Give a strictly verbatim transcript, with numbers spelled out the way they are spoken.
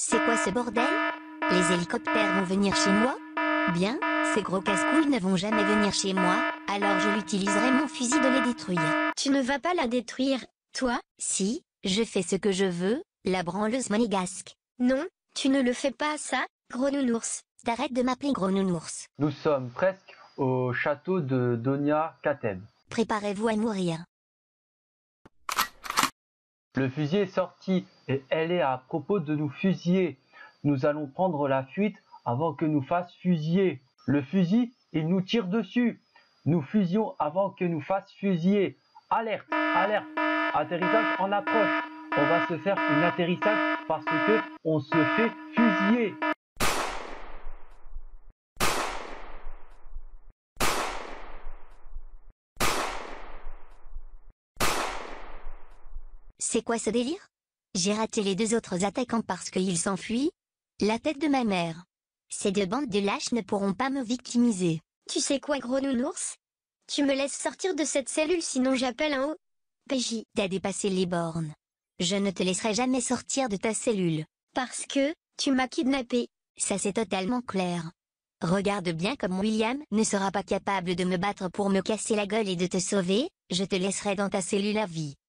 C'est quoi ce bordel? Les hélicoptères vont venir chez moi? Bien, ces gros casse-couilles ne vont jamais venir chez moi, alors je l'utiliserai mon fusil de les détruire. Tu ne vas pas la détruire, toi? Si, je fais ce que je veux, la branleuse monégasque. Non, tu ne le fais pas ça, gros nounours. T'arrêtes de m'appeler gros nounours. Nous sommes presque au château de Donia Kateb. Préparez-vous à mourir. Le fusil est sorti et elle est à propos de nous fusiller. Nous allons prendre la fuite avant que nous fasse fusiller. Le fusil, il nous tire dessus. Nous fusions avant que nous fasse fusiller. Alerte, alerte, atterrissage en approche. On va se faire un atterrissage parce que on se fait fusiller. C'est quoi ce délire? J'ai raté les deux autres attaquants parce qu'ils s'enfuient? La tête de ma mère. Ces deux bandes de lâches ne pourront pas me victimiser. Tu sais quoi, gros nounours? Tu me laisses sortir de cette cellule sinon j'appelle un O P J. T'as dépassé les bornes. Je ne te laisserai jamais sortir de ta cellule. Parce que, tu m'as kidnappé. Ça c'est totalement clair. Regarde bien comme William ne sera pas capable de me battre pour me casser la gueule et de te sauver, je te laisserai dans ta cellule à vie.